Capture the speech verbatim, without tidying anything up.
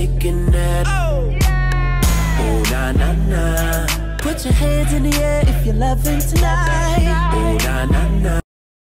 making it. Oh, na na na. Put your hands in the air if you're loving tonight. Oh, na na na.